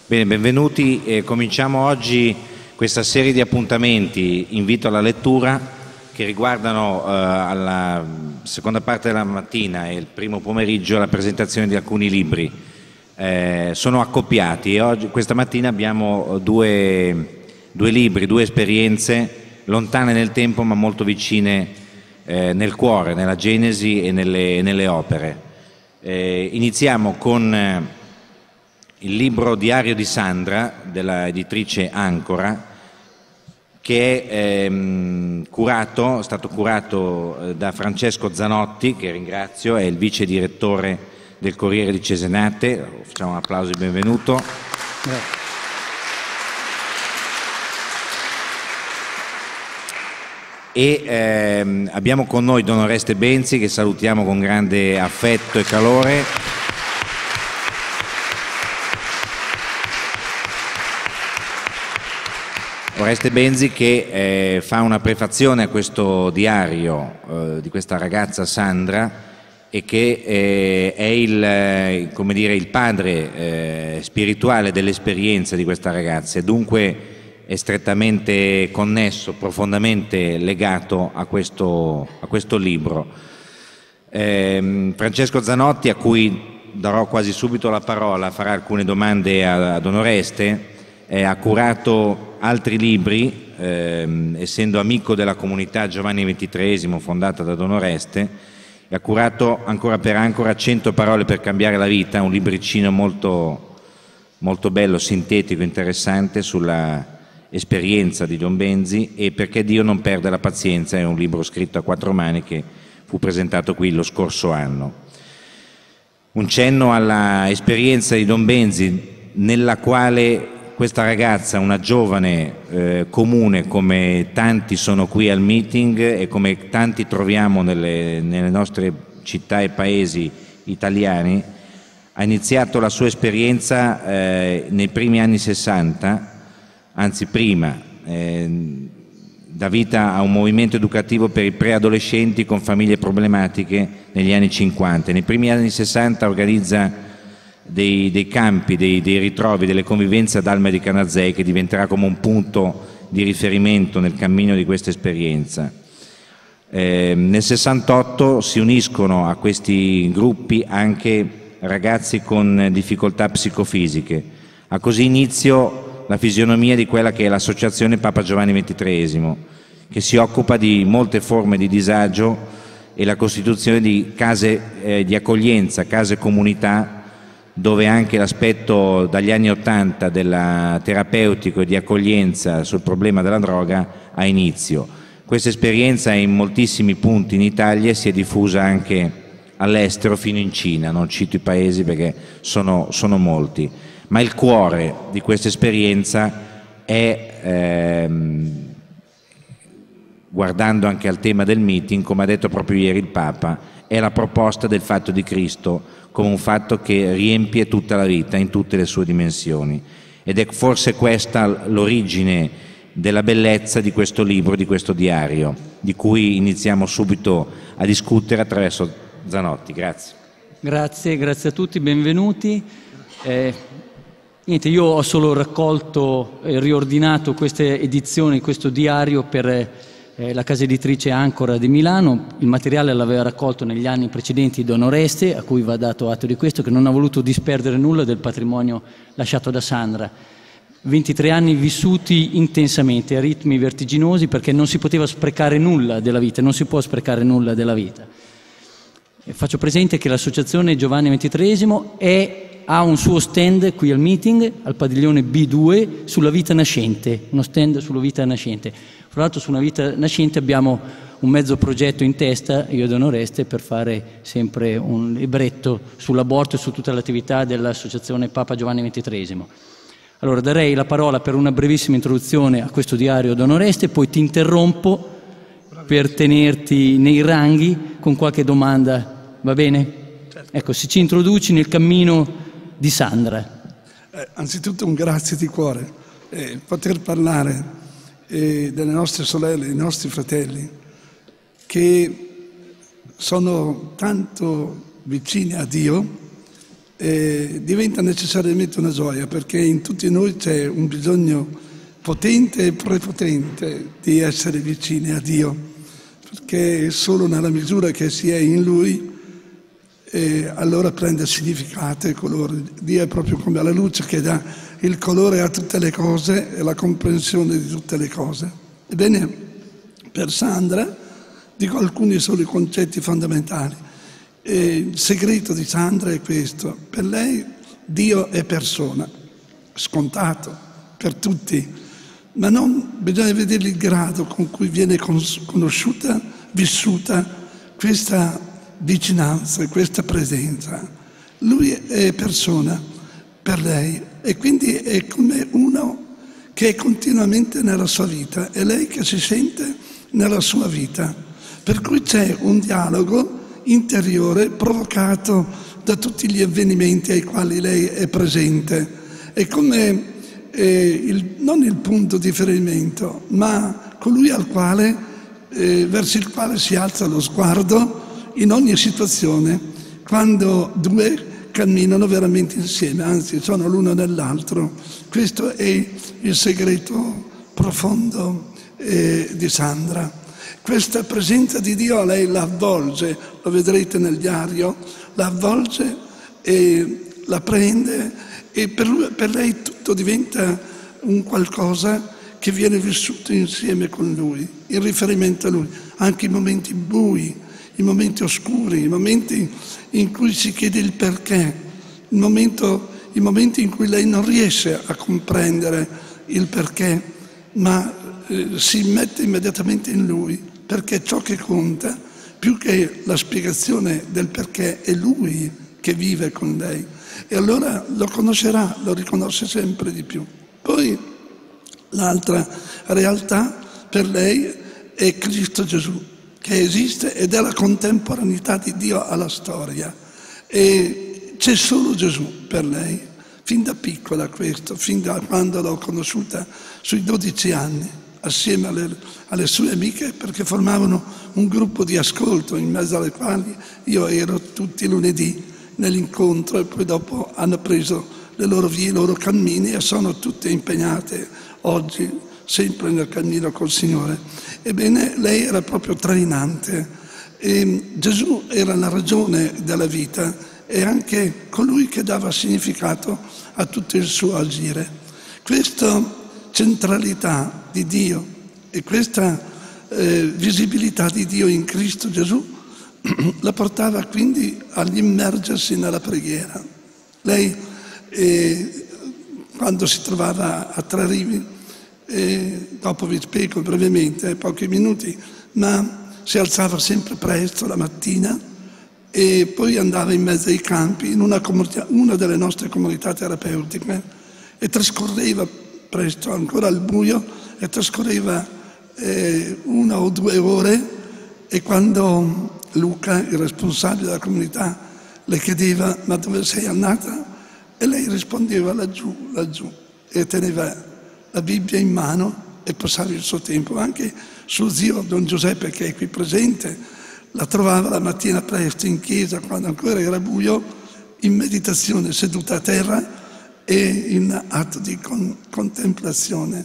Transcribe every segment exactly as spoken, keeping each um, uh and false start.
Bene, benvenuti. Eh, cominciamo oggi questa serie di appuntamenti, invito alla lettura, che riguardano eh, alla seconda parte della mattina e il primo pomeriggio la presentazione di alcuni libri. Eh, sono accoppiati e oggi, questa mattina abbiamo due, due libri, due esperienze lontane nel tempo ma molto vicine eh, nel cuore, nella genesi e nelle, nelle opere. Eh, iniziamo con eh, il libro Diario di Sandra della editrice Ancora, che è ehm, curato, è stato curato eh, da Francesco Zanotti, che ringrazio, è il vice direttore del Corriere di Cesenate. Facciamo un applauso di benvenuto. Grazie. E ehm, abbiamo con noi Don Oreste Benzi, che salutiamo con grande affetto e calore. Oreste Benzi che eh, fa una prefazione a questo diario eh, di questa ragazza Sandra e che eh, è il, eh, come dire, il padre eh, spirituale dell'esperienza di questa ragazza e dunque è strettamente connesso, profondamente legato a questo, a questo libro. Eh, Francesco Zanotti, a cui darò quasi subito la parola, farà alcune domande a, a Don Oreste. Eh, ha curato altri libri, ehm, essendo amico della comunità Giovanni ventitreesimo fondata da Don Oreste, e ha curato ancora per ancora cento parole per cambiare la vita, un libricino molto, molto bello, sintetico, interessante sulla esperienza di Don Benzi e Perché Dio non perde la pazienza, è un libro scritto a quattro mani che fu presentato qui lo scorso anno. Un cenno alla esperienza di Don Benzi, nella quale questa ragazza, una giovane eh, comune come tanti sono qui al meeting e come tanti troviamo nelle, nelle nostre città e paesi italiani, ha iniziato la sua esperienza eh, nei primi anni sessanta, anzi prima, eh, dà vita a un movimento educativo per i preadolescenti con famiglie problematiche negli anni cinquanta. Nei primi anni sessanta organizza Dei, dei campi, dei, dei ritrovi, delle convivenze ad Alma di Canazei, che diventerà come un punto di riferimento nel cammino di questa esperienza. Eh, nel sessantotto si uniscono a questi gruppi anche ragazzi con difficoltà psicofisiche. Ha così inizio la fisionomia di quella che è l'associazione Papa Giovanni ventitreesimo, che si occupa di molte forme di disagio e la costituzione di case eh, di accoglienza, case comunità, dove anche l'aspetto dagli anni Ottanta della terapeutico e di accoglienza sul problema della droga ha inizio. Questa esperienza è in moltissimi punti in Italia e si è diffusa anche all'estero, fino in Cina. Non cito i paesi perché sono, sono molti, ma il cuore di questa esperienza è, ehm, guardando anche al tema del meeting, come ha detto proprio ieri il Papa, è la proposta del fatto di Cristo come un fatto che riempie tutta la vita in tutte le sue dimensioni. Ed è forse questa l'origine della bellezza di questo libro, di questo diario, di cui iniziamo subito a discutere attraverso Zanotti. Grazie. Grazie, grazie a tutti, benvenuti. Eh, niente, io ho solo raccolto e riordinato queste edizioni, questo diario per Eh, la casa editrice Ancora di Milano. Il materiale l'aveva raccolto negli anni precedenti Don Oreste, a cui va dato atto di questo, che non ha voluto disperdere nulla del patrimonio lasciato da Sandra. ventitré anni vissuti intensamente, a ritmi vertiginosi, perché non si poteva sprecare nulla della vita, non si può sprecare nulla della vita. E faccio presente che l'associazione Giovanni ventitreesimo è, ha un suo stand qui al meeting, al padiglione B due, sulla vita nascente, uno stand sulla vita nascente. Fra l'altro su una vita nascente abbiamo un mezzo progetto in testa, io e Don Oreste, per fare sempre un libretto sull'aborto e su tutta l'attività dell'associazione Papa Giovanni ventitreesimo. Allora darei la parola per una brevissima introduzione a questo diario, Don Oreste, poi ti interrompo per tenerti nei ranghi con qualche domanda, va bene? Certo. Ecco, se ci introduci nel cammino di Sandra. Eh, anzitutto un grazie di cuore, eh, poter parlare eh, delle nostre sorelle, dei nostri fratelli, che sono tanto vicini a Dio eh, diventa necessariamente una gioia, perché in tutti noi c'è un bisogno potente e prepotente di essere vicini a Dio, perché solo nella misura che si è in Lui eh, allora prende significato e colore. Dio è proprio come la luce che dà il colore a tutte le cose e la comprensione di tutte le cose. Ebbene, per Sandra dico alcuni soli concetti fondamentali. E il segreto di Sandra è questo: per lei Dio è persona, scontato per tutti, ma non bisogna vedere il grado con cui viene conosciuta, vissuta questa vicinanza, questa presenza. Lui è persona per lei e quindi è come uno che è continuamente nella sua vita, è lei che si sente nella sua vita, per cui c'è un dialogo interiore provocato da tutti gli avvenimenti ai quali lei è presente. È come eh, il, non il punto di riferimento, ma colui al quale, eh, verso il quale si alza lo sguardo in ogni situazione, quando due camminano veramente insieme, anzi sono l'uno nell'altro. Questo è il segreto profondo eh, di Sandra. Questa presenza di Dio a lei la avvolge, lo vedrete nel diario, la avvolge e la prende e per, lui, per lei tutto diventa un qualcosa che viene vissuto insieme con lui, in riferimento a lui, anche i momenti bui, i momenti oscuri, i momenti in cui si chiede il perché, il momento, i momenti in cui lei non riesce a comprendere il perché, ma eh, si mette immediatamente in lui, perché ciò che conta, più che la spiegazione del perché, è lui che vive con lei. E allora lo conoscerà, lo riconosce sempre di più. Poi l'altra realtà per lei è Cristo Gesù, che esiste ed è la contemporaneità di Dio alla storia. E c'è solo Gesù per lei, fin da piccola questo, fin da quando l'ho conosciuta sui dodici anni. Assieme alle, alle sue amiche, perché formavano un gruppo di ascolto in mezzo alle quali io ero tutti i lunedì nell'incontro, e poi dopo hanno preso le loro vie, i loro cammini e sono tutte impegnate oggi sempre nel cammino col Signore. Ebbene, lei era proprio trainante e Gesù era la ragione della vita e anche colui che dava significato a tutto il suo agire. Questa centralità di Dio e questa eh, visibilità di Dio in Cristo Gesù la portava quindi all'immergersi nella preghiera. Lei eh, quando si trovava a Tre Rivi, eh, dopo vi spiego brevemente, pochi minuti, ma si alzava sempre presto la mattina e poi andava in mezzo ai campi in una, comunità, una delle nostre comunità terapeutiche e trascorreva presto, ancora al buio, e trascorreva eh, una o due ore e quando Luca, il responsabile della comunità, le chiedeva ma dove sei andata? E lei rispondeva laggiù, laggiù, e teneva la Bibbia in mano e passava il suo tempo. Anche suo zio Don Giuseppe, che è qui presente, la trovava la mattina presto in chiesa, quando ancora era buio, in meditazione, seduta a terra e in atto di con, contemplazione.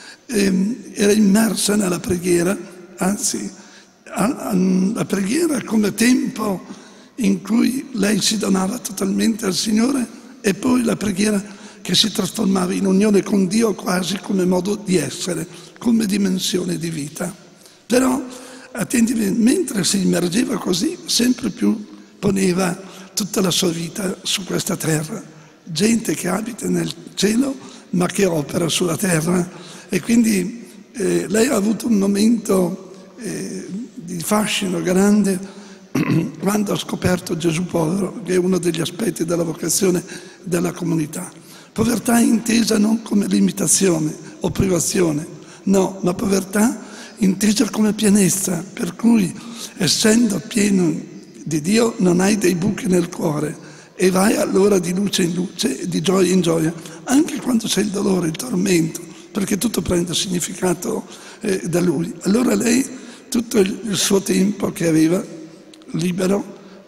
E, era immersa nella preghiera, anzi a, a, la preghiera come tempo in cui lei si donava totalmente al Signore, e poi la preghiera che si trasformava in unione con Dio quasi come modo di essere, come dimensione di vita. Però attendimi, mentre si immergeva così, sempre più poneva tutta la sua vita su questa terra. Gente che abita nel cielo ma che opera sulla terra, e quindi eh, lei ha avuto un momento eh, di fascino grande quando ha scoperto Gesù povero, che è uno degli aspetti della vocazione della comunità. Povertà intesa non come limitazione o privazione, no, ma povertà intesa come pienezza, per cui essendo pieno di Dio non hai dei buchi nel cuore, e vai allora di luce in luce, di gioia in gioia, anche quando c'è il dolore, il tormento, perché tutto prende significato eh, da Lui. Allora lei, tutto il suo tempo che aveva libero,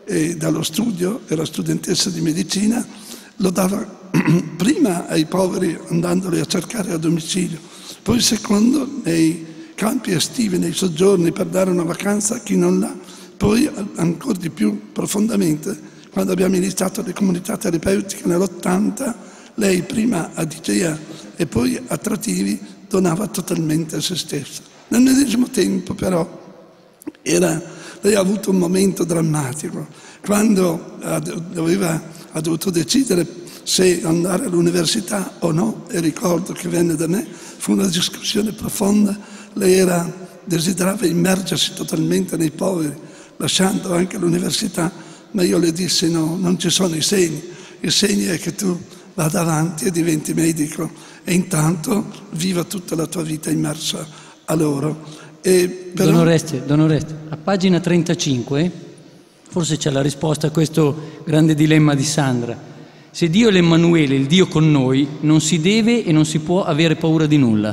e dallo studio, era studentessa di medicina, lo dava prima ai poveri andandoli a cercare a domicilio, poi secondo nei campi estivi, nei soggiorni per dare una vacanza a chi non l'ha, poi ancora di più profondamente quando abbiamo iniziato le comunità terapeutiche nell'ottanta, lei prima a Digea e poi a Trativi donava totalmente a se stessa. Nel medesimo tempo però era, lei ha avuto un momento drammatico quando doveva, ha dovuto decidere se andare all'università o no, e ricordo che venne da me, fu una discussione profonda, lei era, desiderava immergersi totalmente nei poveri, lasciando anche l'università, ma io le dissi no, non ci sono i segni, i segni è che tu vada avanti e diventi medico e intanto viva tutta la tua vita immersa a loro. E però... Don Oreste, Don Oreste, a pagina trentacinque forse c'è la risposta a questo grande dilemma di Sandra. Se Dio è l'Emmanuele, il Dio con noi, non si deve e non si può avere paura di nulla.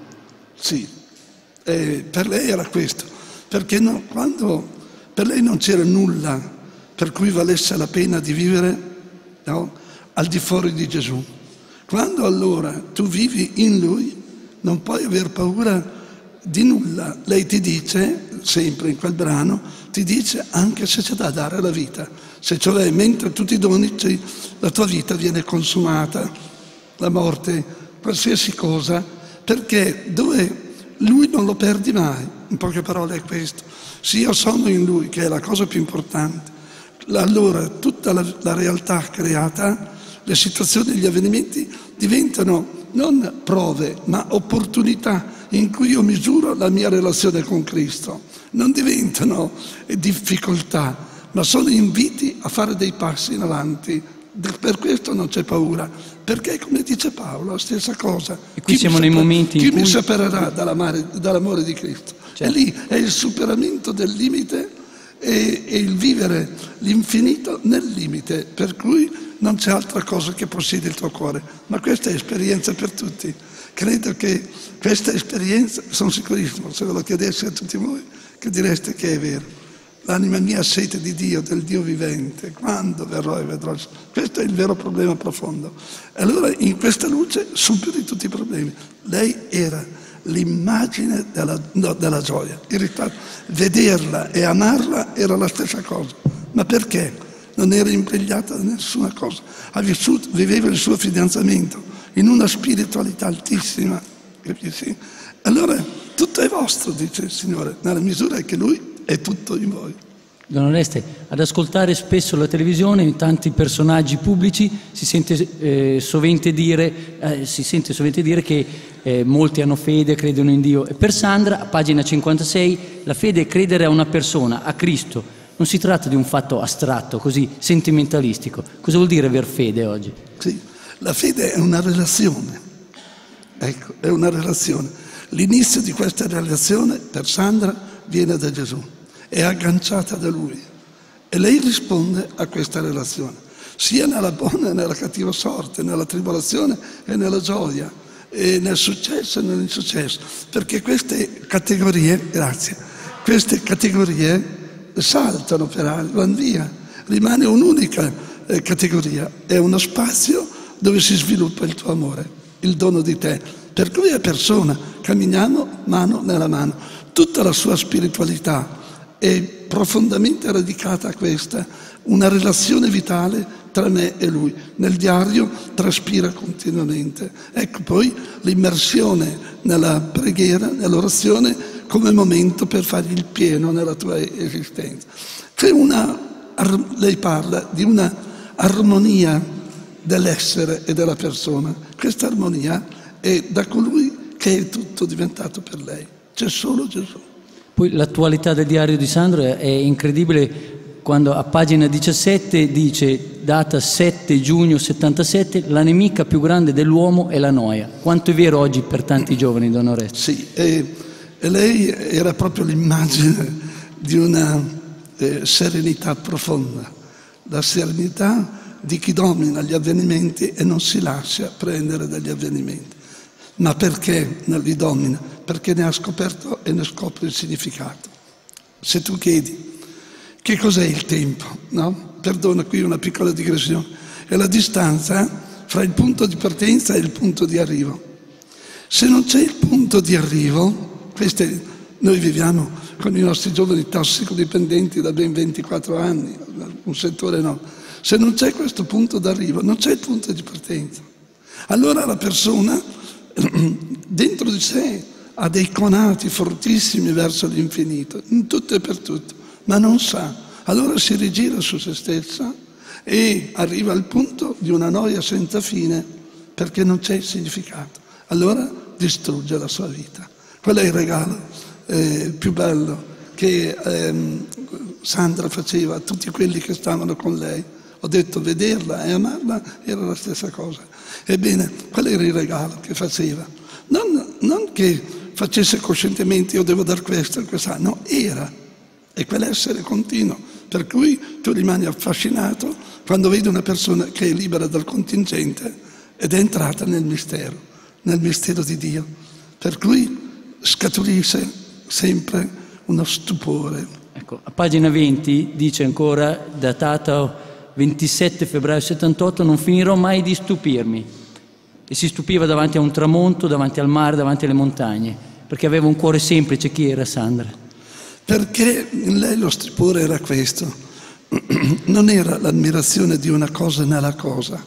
Sì, eh, per lei era questo, perché no, quando per lei non c'era nulla per cui valesse la pena di vivere, no, al di fuori di Gesù. Quando allora tu vivi in Lui, non puoi aver paura di nulla. Lei ti dice, sempre in quel brano, ti dice anche se c'è da dare la vita, se cioè mentre tu ti doni la tua vita viene consumata, la morte, qualsiasi cosa, perché dove Lui non lo perdi mai, in poche parole è questo. Se io sono in Lui, che è la cosa più importante, allora tutta la, la realtà creata, le situazioni, gli avvenimenti diventano non prove, ma opportunità in cui io misuro la mia relazione con Cristo. Non diventano difficoltà, ma sono inviti a fare dei passi in avanti. Per questo non c'è paura, perché come dice Paolo, la stessa cosa. E qui chi siamo mi nei separerà, momenti in chi cui... mi separerà dall'amore, dall'amore di Cristo? Certo. E lì è il superamento del limite e, e il vivere l'infinito nel limite, per cui non c'è altra cosa che possiede il tuo cuore. Ma questa è esperienza per tutti. Credo che questa esperienza, sono sicurissimo, se ve lo chiedessi a tutti voi, che direste che è vero. L'anima mia ha sete di Dio, del Dio vivente. Quando verrò e vedrò? Questo è il vero problema profondo. E allora in questa luce superi tutti i problemi. Lei era l'immagine della, no, della gioia. In realtà vederla e amarla era la stessa cosa. Ma perché? Non era impegnata da nessuna cosa. Ha vissuto, viveva il suo fidanzamento in una spiritualità altissima. Capisci? Allora tutto è vostro, dice il Signore, nella misura che Lui è tutto in voi. Don Oreste, ad ascoltare spesso la televisione, in tanti personaggi pubblici, si sente, eh, sovente, dire, eh, si sente sovente dire che eh, molti hanno fede, credono in Dio. E per Sandra, a pagina cinquantasei, la fede è credere a una persona, a Cristo. Non si tratta di un fatto astratto, così sentimentalistico. Cosa vuol dire aver fede oggi? Sì, la fede è una relazione. Ecco, è una relazione. L'inizio di questa relazione per Sandra viene da Gesù, è agganciata da Lui e lei risponde a questa relazione, sia nella buona e nella cattiva sorte, nella tribolazione e nella gioia, e nel successo e nell'insuccesso, perché queste categorie, grazie, queste categorie saltano per altri, vanno via, rimane un'unica eh, categoria, è uno spazio dove si sviluppa il tuo amore, il dono di te, per cui è persona, camminiamo mano nella mano, tutta la sua spiritualità è profondamente radicata a questa, una relazione vitale tra me e Lui, nel diario traspira continuamente, ecco poi l'immersione nella preghiera, nell'orazione, come momento per fare il pieno nella tua esistenza. C'è una, lei parla di una armonia dell'essere e della persona. Questa armonia è da colui che è tutto diventato per lei. C'è solo Gesù. Poi l'attualità del diario di Sandra è incredibile quando a pagina diciassette dice, data sette giugno settantasette, la nemica più grande dell'uomo è la noia. Quanto è vero oggi per tanti giovani, Don Oreste? Sì, e, e lei era proprio l'immagine di una eh, serenità profonda, la serenità di chi domina gli avvenimenti e non si lascia prendere dagli avvenimenti. Ma perché non li domina? Perché ne ha scoperto e ne scopre il significato. Se tu chiedi Che cos'è il tempo? No? Perdona, qui una piccola digressione. È la distanza fra il punto di partenza e il punto di arrivo. Se non c'è il punto di arrivo, queste, noi viviamo con i nostri giovani tossicodipendenti da ben ventiquattro anni, un settore no. Se non c'è questo punto d'arrivo, non c'è il punto di partenza. Allora la persona dentro di sé ha dei conati fortissimi verso l'infinito, in tutto e per tutto, ma non sa. Allora si rigira su se stessa e arriva al punto di una noia senza fine perché non c'è il significato. Allora distrugge la sua vita. Quello è il regalo eh, più bello che ehm, Sandra faceva a tutti quelli che stavano con lei. Ho detto vederla e amarla era la stessa cosa. Ebbene, quello era il regalo che faceva. Non, non che facesse coscientemente io devo dar questo e quest'altro, no, era. E quell'essere continuo. Per cui tu rimani affascinato quando vedi una persona che è libera dal contingente ed è entrata nel mistero, nel mistero di Dio. Per cui scaturisce sempre uno stupore. Ecco, a pagina venti dice ancora, datata ventisette febbraio settantotto, non finirò mai di stupirmi. E si stupiva davanti a un tramonto, davanti al mare, davanti alle montagne, perché aveva un cuore semplice. Chi era Sandra? Perché in lei lo stupore era questo, non era l'ammirazione di una cosa nella cosa,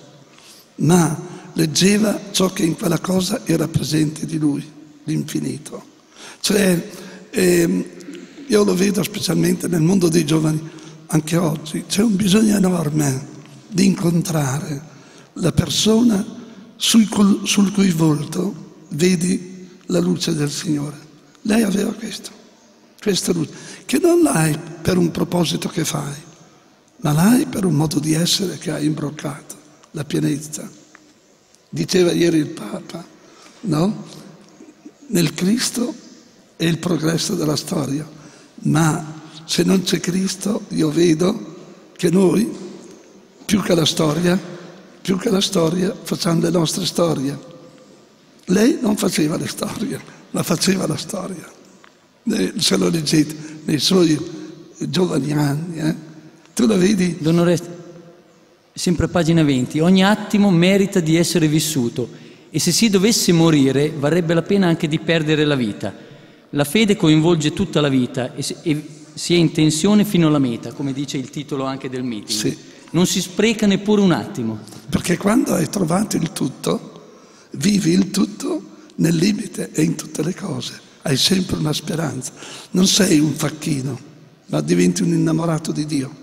ma leggeva ciò che in quella cosa era presente di lui, l'infinito. Cioè, eh, io lo vedo specialmente nel mondo dei giovani, anche oggi, c'è un bisogno enorme di incontrare la persona sul, cui, sul cui volto vedi la luce del Signore. Lei aveva questo. Questa luce, che non l'hai per un proposito che fai, ma l'hai per un modo di essere che hai imbroccato, la pienezza. Diceva ieri il Papa, no? Nel Cristo è il progresso della storia, ma se non c'è Cristo io vedo che noi, più che la storia, più che la storia, facciamo le nostre storie. Lei non faceva le storie, ma faceva la storia. Se lo leggete nei suoi giovani anni, eh? Tu la vedi? Don Oreste, sempre a pagina venti, ogni attimo merita di essere vissuto e se si dovesse morire varrebbe la pena anche di perdere la vita. La fede coinvolge tutta la vita e, se, e si è in tensione fino alla meta, come dice il titolo anche del meeting. Sì. Non si spreca neppure un attimo. Perché quando hai trovato il tutto, vivi il tutto nel limite e in tutte le cose. Hai sempre una speranza. Non sei un facchino, ma diventi un innamorato di Dio.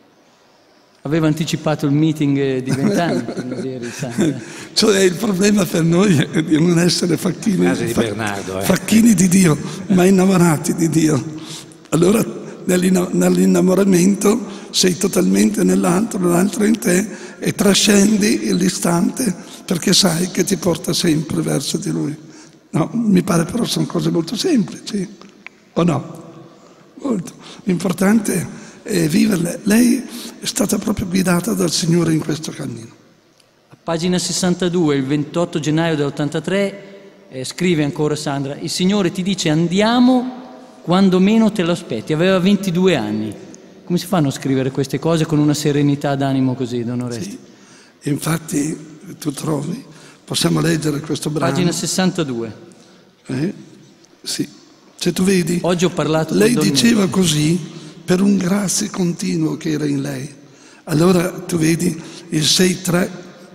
Aveva anticipato il meeting di vent'anni. Cioè il problema per noi è di non essere facchini, di Bernardo, eh. facchini di Dio, ma innamorati di Dio. Allora nell'innamoramento sei totalmente nell'altro, l'altro in te e trascendi l'istante perché sai che ti porta sempre verso di Lui. No, mi pare però sono cose molto semplici, o no? Molto. L'importante è viverle. Lei è stata proprio guidata dal Signore in questo cammino. A pagina sessantadue, il ventotto gennaio dell'ottantatré, eh, scrive ancora Sandra, il Signore ti dice andiamo quando meno te lo aspetti. Aveva ventidue anni. Come si fanno a scrivere queste cose con una serenità d'animo così, Don Oreste? Sì, infatti tu trovi, possiamo leggere questo brano. Pagina sessantadue. Eh? Sì. Se tu vedi, oggi ho parlato lei con diceva così per un grazie continuo che era in lei. Allora tu vedi il sei tre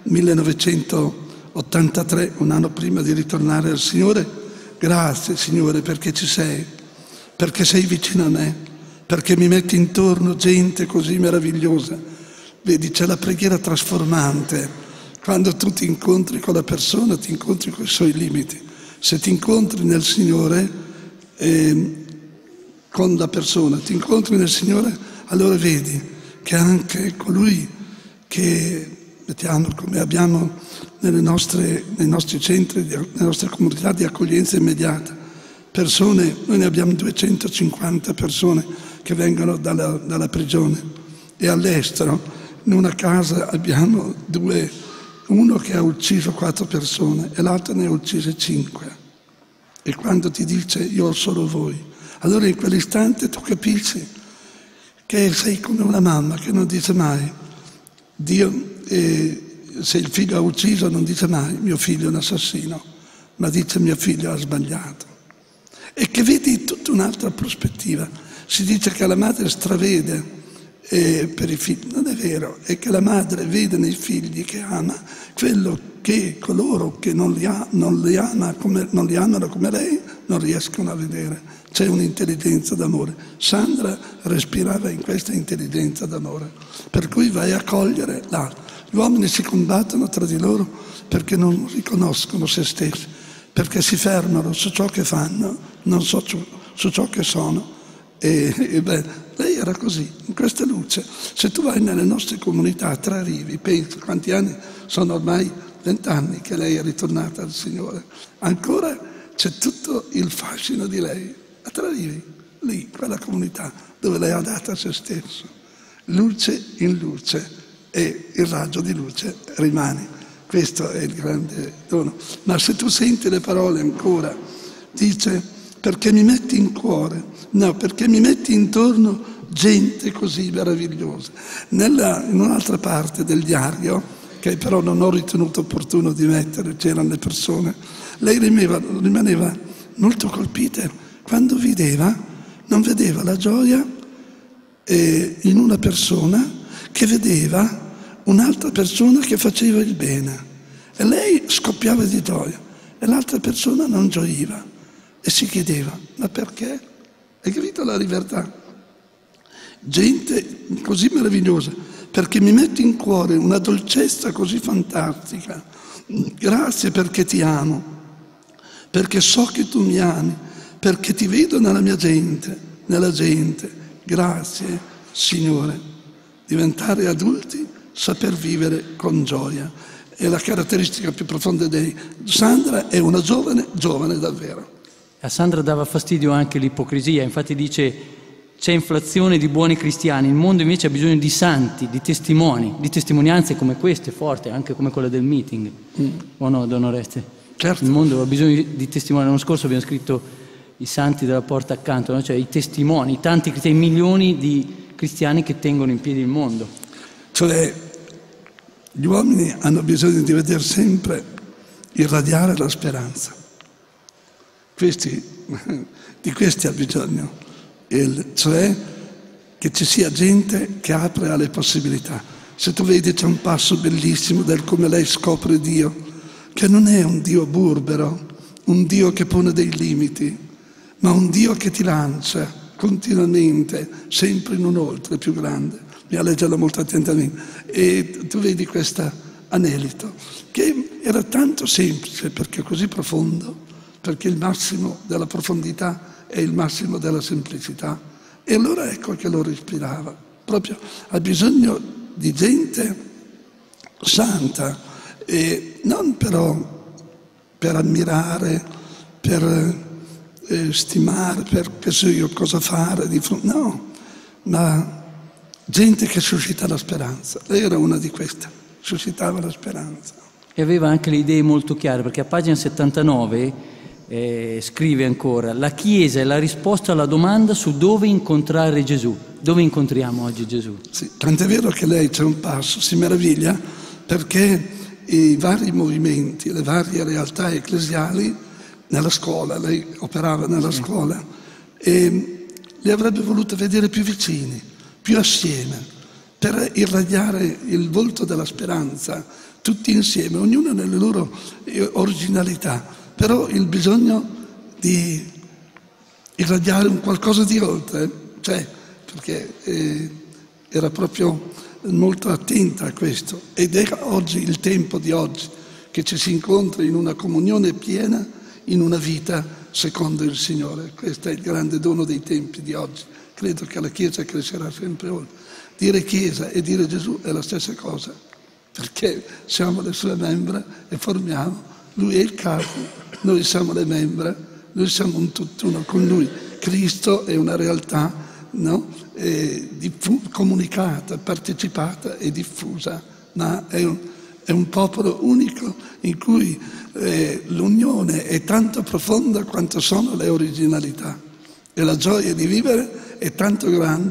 millenovecentottantatré, un anno prima di ritornare al Signore, grazie Signore perché ci sei, perché sei vicino a me, perché mi metti intorno gente così meravigliosa. Vedi, c'è la preghiera trasformante. Quando tu ti incontri con la persona, ti incontri con i suoi limiti. Se ti incontri nel Signore, eh, con la persona, ti incontri nel Signore, allora vedi che anche colui che mettiamo come abbiamo nelle nostre, nei nostri centri, nelle nostre comunità di accoglienza immediata, persone, noi ne abbiamo duecentocinquanta persone che vengono dalla, dalla prigione e all'estero, in una casa abbiamo due. Uno che ha ucciso quattro persone e l'altro ne ha uccise cinque. E quando ti dice io ho solo voi, allora in quell'istante tu capisci che sei come una mamma che non dice mai, Dio, eh, se il figlio ha ucciso non dice mai mio figlio è un assassino, ma dice mio figlio ha sbagliato. E che vedi tutta un'altra prospettiva. Si dice che la madre stravede eh, per i figli, non è vero, è che la madre vede nei figli che ama quello che coloro che non li, ha, non li, ama come, non li amano come lei non riescono a vedere. C'è un'intelligenza d'amore. Sandra respirava in questa intelligenza d'amore, per cui vai a cogliere l'altro. Gli uomini si combattono tra di loro perché non riconoscono se stessi, perché si fermano su ciò che fanno, non so su, su ciò che sono. E, e beh, lei era così, in questa luce. Se tu vai nelle nostre comunità, tra Rivi, penso quanti anni, sono ormai vent'anni che lei è ritornata al Signore, ancora c'è tutto il fascino di lei. A Tre Rivi, lì, quella comunità dove lei ha dato a se stesso, luce in luce, e il raggio di luce rimane. Questo è il grande dono. Ma se tu senti le parole ancora, dice, perché mi metti in cuore, no, perché mi metti intorno gente così meravigliosa. Nella, in un'altra parte del diario, che però non ho ritenuto opportuno di mettere, c'erano le persone, lei rimaneva, rimaneva molto colpita quando vedeva, non vedeva la gioia eh, in una persona che vedeva un'altra persona che faceva il bene, e lei scoppiava di gioia e l'altra persona non gioiva e si chiedeva, ma perché? Hai capito la libertà? Gente così meravigliosa, perché mi metti in cuore una dolcezza così fantastica. Grazie perché ti amo, perché so che tu mi ami, perché ti vedo nella mia gente, nella gente. Grazie, Signore. Diventare adulti, saper vivere con gioia. È la caratteristica più profonda di Sandra, è una giovane, giovane davvero. A Sandra dava fastidio anche l'ipocrisia, infatti dice c'è inflazione di buoni cristiani, il mondo invece ha bisogno di santi, di testimoni, di testimonianze come queste, forti, anche come quella del meeting. Mm. O no, Don Oreste? Certo. Il mondo ha bisogno di testimoni. L'anno scorso abbiamo scritto i santi della porta accanto, no? Cioè i testimoni, i tanti cristiani, milioni di cristiani che tengono in piedi il mondo. Cioè, gli uomini hanno bisogno di vedere sempre irradiare la speranza. Questi, di questi ha bisogno, il, cioè che ci sia gente che apre alle possibilità. Se tu vedi c'è un passo bellissimo del come lei scopre Dio, che non è un Dio burbero, un Dio che pone dei limiti, ma un Dio che ti lancia continuamente, sempre in un oltre più grande. Mi ha leggerlo molto attentamente. E tu vedi questo anelito, che era tanto semplice perché così profondo, perché il massimo della profondità è il massimo della semplicità. E allora ecco che lo respirava. Proprio ha bisogno di gente santa, e non però per ammirare, per eh, stimare, per che so io cosa fare, di fronte, no, ma gente che suscita la speranza. Lei era una di queste, suscitava la speranza. E aveva anche le idee molto chiare, perché a pagina settantanove eh, scrive ancora: la Chiesa è la risposta alla domanda su dove incontrare Gesù. Dove incontriamo oggi Gesù? Sì, tant'è vero che lei, c'è un passo, si meraviglia perché i vari movimenti, le varie realtà ecclesiali nella scuola, lei operava nella sì. scuola, e li avrebbe voluto vedere più vicini, più assieme, per irradiare il volto della speranza, tutti insieme, ognuno nelle loro originalità, però il bisogno di irradiare un qualcosa di oltre, cioè, perché eh, era proprio molto attenta a questo, ed è oggi il tempo di oggi che ci si incontra in una comunione piena, in una vita secondo il Signore. Questo è il grande dono dei tempi di oggi. Credo che la Chiesa crescerà sempre oltre. Dire Chiesa e dire Gesù è la stessa cosa, perché siamo le sue membra e formiamo, Lui è il capo, noi siamo le membra, noi siamo un tutt'uno con Lui. Cristo è una realtà, no? È diffu- comunicata, partecipata e diffusa, ma è un, è un popolo unico in cui eh, l'unione è tanto profonda quanto sono le originalità, e la gioia di vivere è tanto grande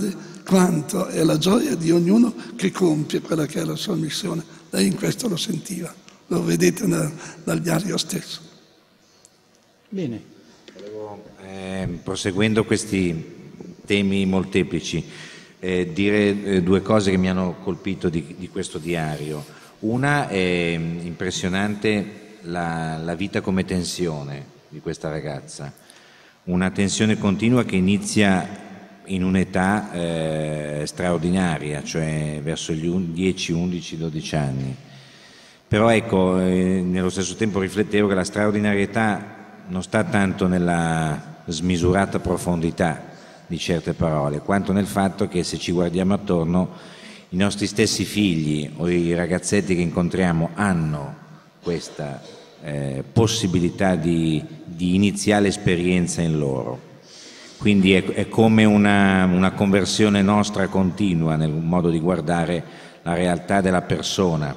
quanto è la gioia di ognuno che compie quella che è la sua missione. Lei in questo lo sentiva, lo vedete da, dal diario stesso. Bene. Volevo, eh, proseguendo questi temi molteplici, eh, dire eh, due cose che mi hanno colpito di, di questo diario. Una è impressionante la, la vita come tensione di questa ragazza, una tensione continua che inizia in un'età eh, straordinaria, cioè verso gli dieci, undici, dodici anni. Però ecco, eh, nello stesso tempo riflettevo che la straordinarietà non sta tanto nella smisurata profondità di certe parole, quanto nel fatto che se ci guardiamo attorno i nostri stessi figli o i ragazzetti che incontriamo hanno questa eh, possibilità di, di iniziale esperienza in loro. Quindi è, è come una, una conversione nostra continua nel modo di guardare la realtà della persona.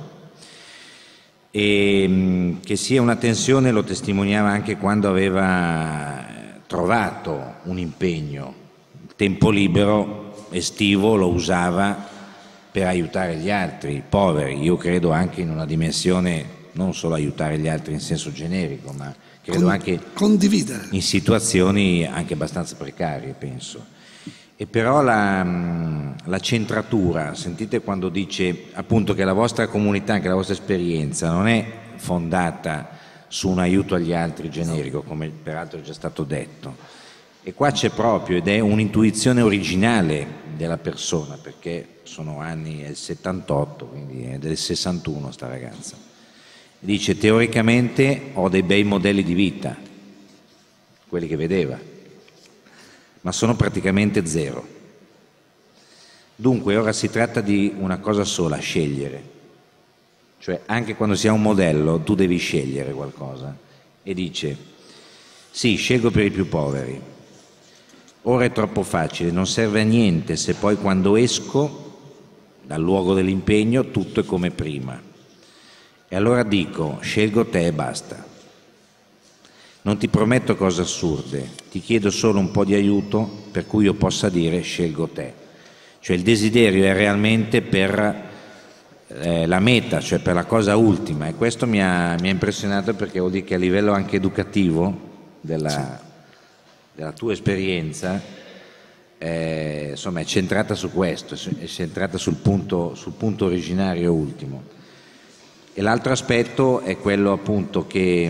E mh, che sia una tensione lo testimoniava anche quando aveva trovato un impegno. Il tempo libero estivo lo usava per aiutare gli altri, i poveri, io credo anche in una dimensione non solo aiutare gli altri in senso generico, ma credo Con, anche condividere in situazioni anche abbastanza precarie, penso. E però la, la centratura, sentite quando dice appunto che la vostra comunità, anche la vostra esperienza non è fondata su un aiuto agli altri generico, come peraltro è già stato detto. E qua c'è proprio, ed è un'intuizione originale della persona, perché sono anni, è il settantotto, quindi è del sessantuno sta ragazza. Dice, teoricamente ho dei bei modelli di vita, quelli che vedeva, ma sono praticamente zero. Dunque ora si tratta di una cosa sola, scegliere. Cioè anche quando si ha un modello tu devi scegliere qualcosa. E dice, sì, scelgo per i più poveri. Ora è troppo facile, non serve a niente se poi quando esco dal luogo dell'impegno tutto è come prima. E allora dico, scelgo te e basta. Non ti prometto cose assurde, ti chiedo solo un po' di aiuto per cui io possa dire scelgo te. Cioè il desiderio è realmente per eh, la meta, cioè per la cosa ultima, e questo mi ha, mi ha impressionato perché vuol dire che a livello anche educativo della, sì. della tua esperienza eh, insomma è centrata su questo, è centrata sul punto, sul punto originario ultimo. E l'altro aspetto è quello appunto che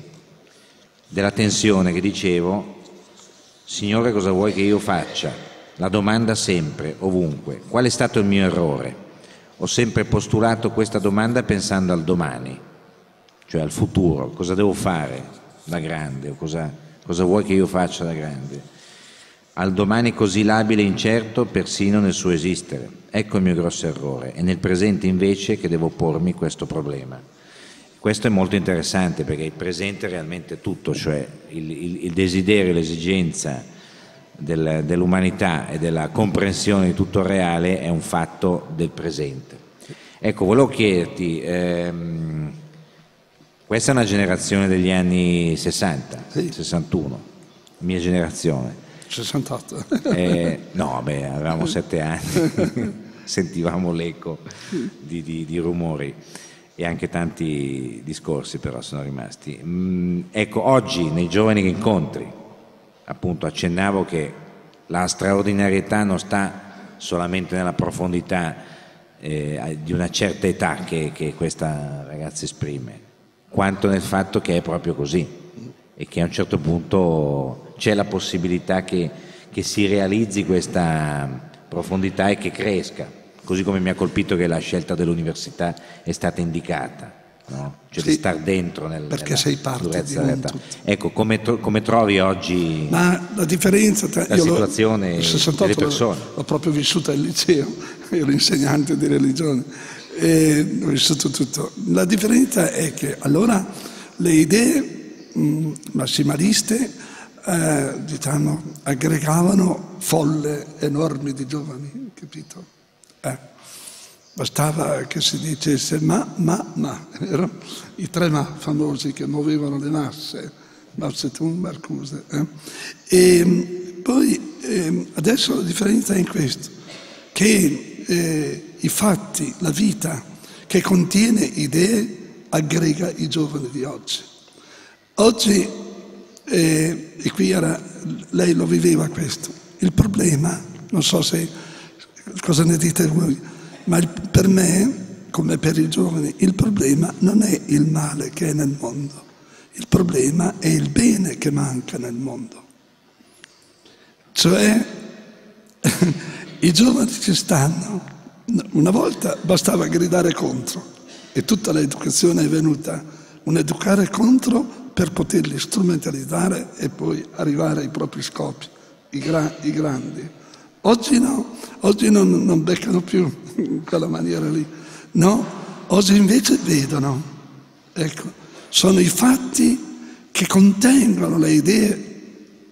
della tensione che dicevo, Signore cosa vuoi che io faccia? La domanda sempre, ovunque, qual è stato il mio errore? Ho sempre postulato questa domanda pensando al domani, cioè al futuro, cosa devo fare da grande o cosa, cosa vuoi che io faccia da grande? Al domani così labile e incerto persino nel suo esistere. Ecco il mio grosso errore, è nel presente invece che devo pormi questo problema. Questo è molto interessante perché il presente è realmente tutto, cioè il, il, il desiderio, l'esigenza del, dell'umanità e della comprensione di tutto il reale è un fatto del presente. Ecco, volevo chiederti, ehm, questa è una generazione degli anni sessanta, sì. sessantuno, mia generazione. sessantotto. Eh, no, beh, avevamo sette anni, sentivamo l'eco di, di, di rumori e anche tanti discorsi però sono rimasti. Mm, ecco, oggi nei giovani che incontri, appunto accennavo che la straordinarietà non sta solamente nella profondità eh, di una certa età che, che questa ragazza esprime, quanto nel fatto che è proprio così e che a un certo punto c'è la possibilità che, che si realizzi questa profondità e che cresca, così come mi ha colpito che la scelta dell'università è stata indicata, no? Cioè sì, di star dentro nel, perché sei parte di un tutto. Ecco, come, come trovi oggi Ma la differenza tra la io situazione lo, sessantotto delle persone? L'ho proprio vissuta al liceo, ero insegnante di religione e ho vissuto tutto. La differenza è che allora le idee mh, massimaliste Eh, diciamo, aggregavano folle enormi di giovani, capito? Eh, bastava che si dicesse ma, ma, ma, vero? I tre ma famosi che muovevano le masse, Mao Zedong, Marcuse. Eh? E poi eh, adesso la differenza è in questo. che eh, i fatti, la vita che contiene idee aggrega i giovani di oggi. Oggi, eh, e qui era, lei lo viveva questo, il problema, non so se cosa ne dite voi, ma il, per me, come per i giovani, il problema non è il male che è nel mondo, il problema è il bene che manca nel mondo. Cioè, i giovani ci stanno, una volta bastava gridare contro e tutta l'educazione è venuta, un educare contro per poterli strumentalizzare e poi arrivare ai propri scopi, i, gra- i grandi. Oggi no, oggi non, non beccano più in quella maniera lì, no, oggi invece vedono, ecco, sono i fatti che contengono le idee,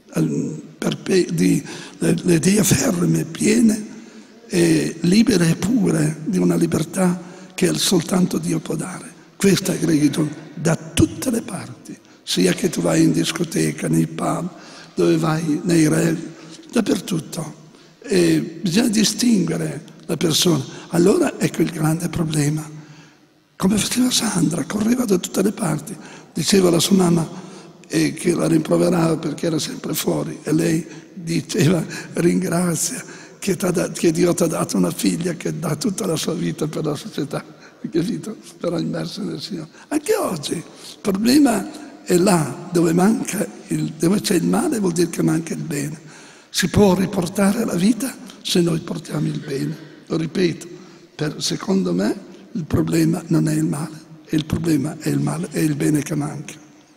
perpe- di, le, le idee ferme, piene, e libere e pure di una libertà che soltanto Dio può dare. Questa è gratitudine da tutte le parti, sia che tu vai in discoteca, nei pub, dove vai, nei rave, dappertutto. E bisogna distinguere la persona. Allora ecco il grande problema. Come faceva Sandra, correva da tutte le parti, diceva alla sua mamma eh, che la rimproverava perché era sempre fuori e lei diceva ringrazia che, da, che Dio ti ha dato una figlia che dà tutta la sua vita per la società, capito? Però immersa nel Signore. Anche oggi il problema è là dove manca il, dove c'è il male, vuol dire che manca il bene. Si può riportare la vita se noi portiamo il bene. Lo ripeto, per, secondo me il problema non è il male, il problema è il male, è il bene che manca.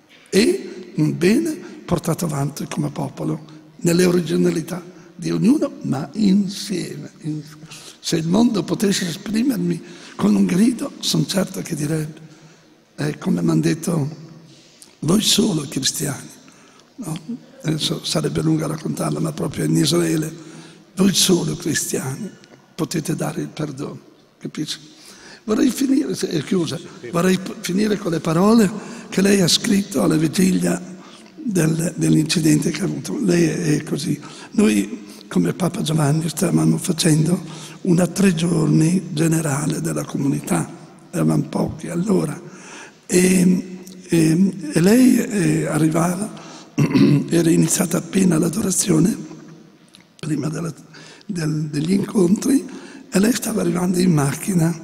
E un bene portato avanti come popolo, nelle originalità di ognuno, ma insieme. Se il mondo potesse esprimermi con un grido, sono certo che direbbe, eh, come mi hanno detto, voi solo cristiani, no? Adesso sarebbe lungo a raccontarlo, ma proprio in Israele, voi solo cristiani potete dare il perdono, capisci? Vorrei finire, è chiusa, vorrei finire con le parole che lei ha scritto alla vigilia del, dell'incidente che ha avuto. Lei è così. Noi, come Papa Giovanni, stavamo facendo una tre giorni generale della comunità, eravamo pochi allora, e, e, e lei eh, arrivava, era iniziata appena l'adorazione, prima della, del, degli incontri, e lei stava arrivando in macchina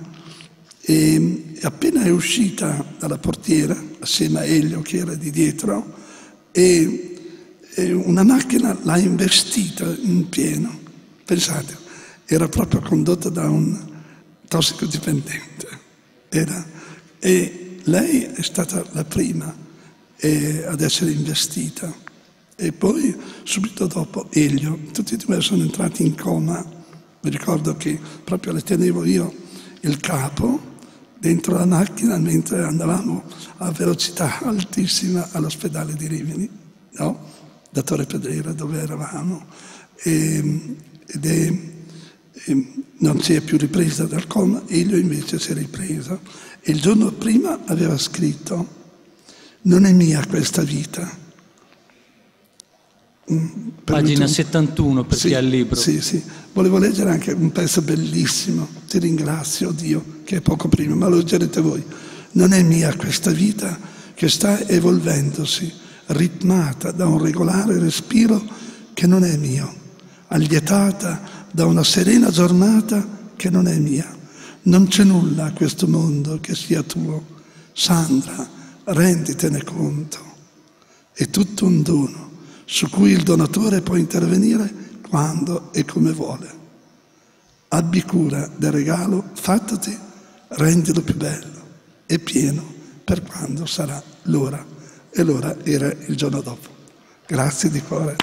e appena è uscita dalla portiera, assieme a Elio che era di dietro, e, e una macchina l'ha investita in pieno. Pensate, era proprio condotta da un tossicodipendente. Era, e lei è stata la prima E ad essere investita, e poi subito dopo Elio, tutti e due sono entrati in coma. Mi ricordo che proprio le tenevo io il capo dentro la macchina mentre andavamo a velocità altissima all'ospedale di Rimini, no? Da Torre Pedrera dove eravamo, e, ed è, e non si è più ripresa dal coma. Elio invece si è ripresa e il giorno prima aveva scritto: non è mia questa vita. Pagina settantuno per chi ha il libro. Sì, sì. Volevo leggere anche un pezzo bellissimo. Ti ringrazio, Dio, che è poco prima, ma lo leggerete voi. Non è mia questa vita che sta evolvendosi, ritmata da un regolare respiro che non è mio, allietata da una serena giornata che non è mia. Non c'è nulla a questo mondo che sia tuo. Sandra, renditene conto, è tutto un dono su cui il donatore può intervenire quando e come vuole. Abbi cura del regalo fattoti, rendilo più bello e pieno per quando sarà l'ora. E l'ora era il giorno dopo. Grazie di cuore.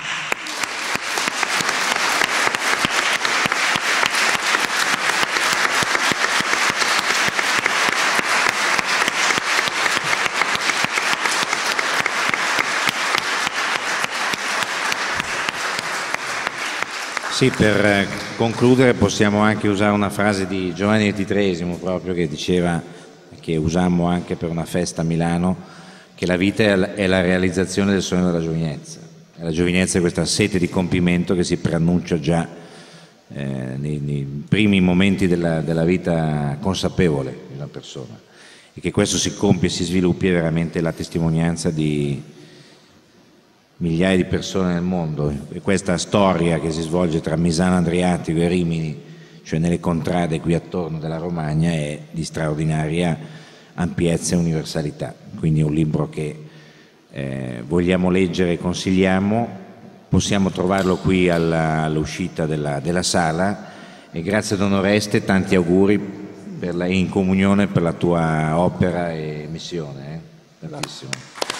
Sì, per concludere possiamo anche usare una frase di Giovanni ventitreesimo proprio, che diceva, che usammo anche per una festa a Milano, che la vita è la realizzazione del sogno della giovinezza. E la giovinezza è questa sete di compimento che si preannuncia già eh, nei, nei primi momenti della, della vita consapevole di una persona, e che questo si compie e si sviluppi è veramente la testimonianza di migliaia di persone nel mondo. E questa storia che si svolge tra Misano Adriatico e Rimini, cioè nelle contrade qui attorno della Romagna, è di straordinaria ampiezza e universalità. Quindi è un libro che eh, vogliamo leggere e consigliamo. Possiamo trovarlo qui alla, all'uscita della, della sala, e grazie Don Oreste, tanti auguri per la, in comunione per la tua opera e missione. Eh? Tantissimo.